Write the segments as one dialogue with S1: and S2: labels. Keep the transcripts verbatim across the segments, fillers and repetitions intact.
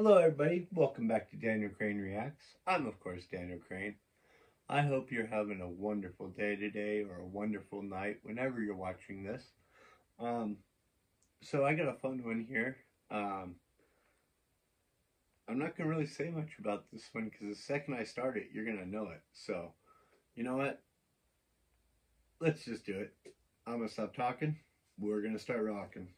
S1: Hello everybody, welcome back to Daniel Crane Reacts. I'm of course Daniel Crane. I hope you're having a wonderful day today or a wonderful night whenever you're watching this. Um, so I got a fun one here. Um, I'm not going to really say much about this one because the second I start it, you're going to know it. So, you know what? Let's just do it. I'm going to stop talking. We're going to start rocking.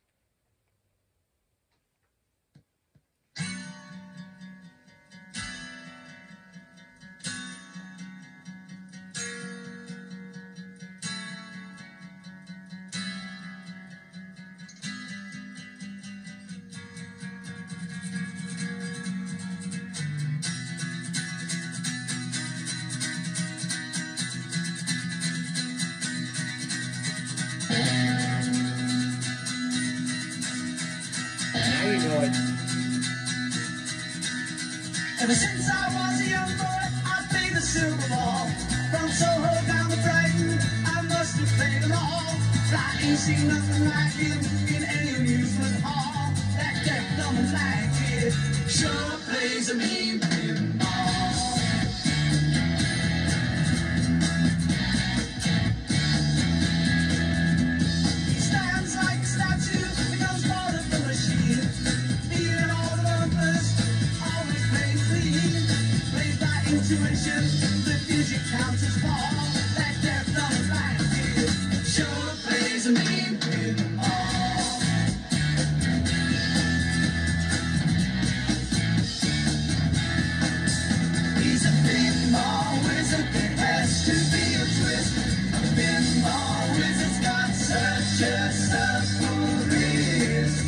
S1: Now you know it.
S2: Ever since I was a young boy, I played the silver ball. From Soho down to Brighton, I must have played them all. But I ain't seen nothing like him in any amusement hall. That deaf, dumb, and blind kid sure plays a mean pinball. He stands like a statue, becomes part of the machine. Feeling all the bumpers, always plays clean. Plays by intuition, the digit counts his ball. That deaf, dumb, and blind kid sure plays a mean pinball. He's a pinball wizard, there has to be a twist. A pinball wizard's got such a supple wrist.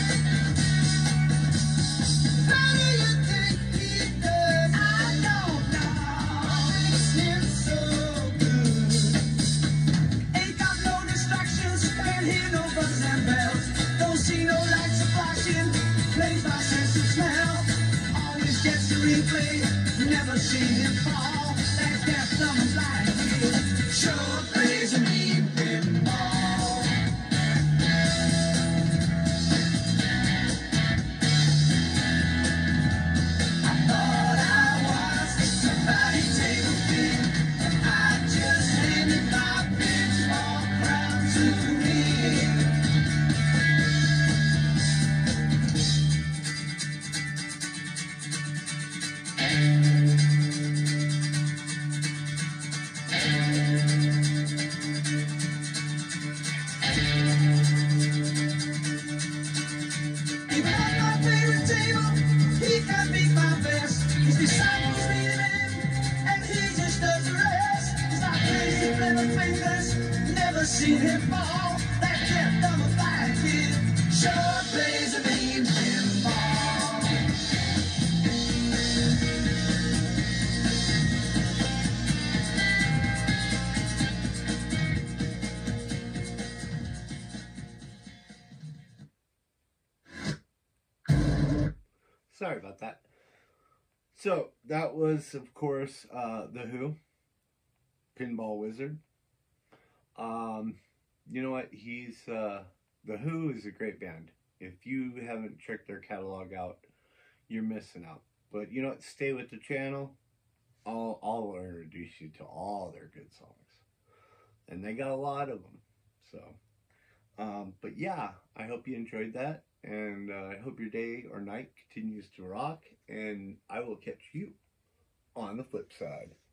S2: How do you think he does? I don't know. Makes him so good. Ain't got no distractions, can't hear no buzzers and bells. Don't see no lights flashing, plays by sense of smell. Always gets the replay, never seen him fall. That deaf, dumb, and blind kid sure plays a mean pinball. I thought I was somebody table king, and I just handed my pinball crown to me. Even at my favorite table, he can beat my best. His disciples lead him in, and he just does the rest. He's like crazy clever fingers, never seen him fall. That deaf, dumb, and blind kid sure plays a mean pinball.
S1: Sorry about that. So, that was, of course, uh, The Who, Pinball Wizard. Um, you know what? He's, uh, The Who is a great band. If you haven't checked their catalog out, you're missing out. But, you know what? Stay with the channel. I'll, I'll introduce you to all their good songs. And they got a lot of them. So, um, but yeah, I hope you enjoyed that. And uh, I hope your day or night continues to rock, and I will catch you on the flip side.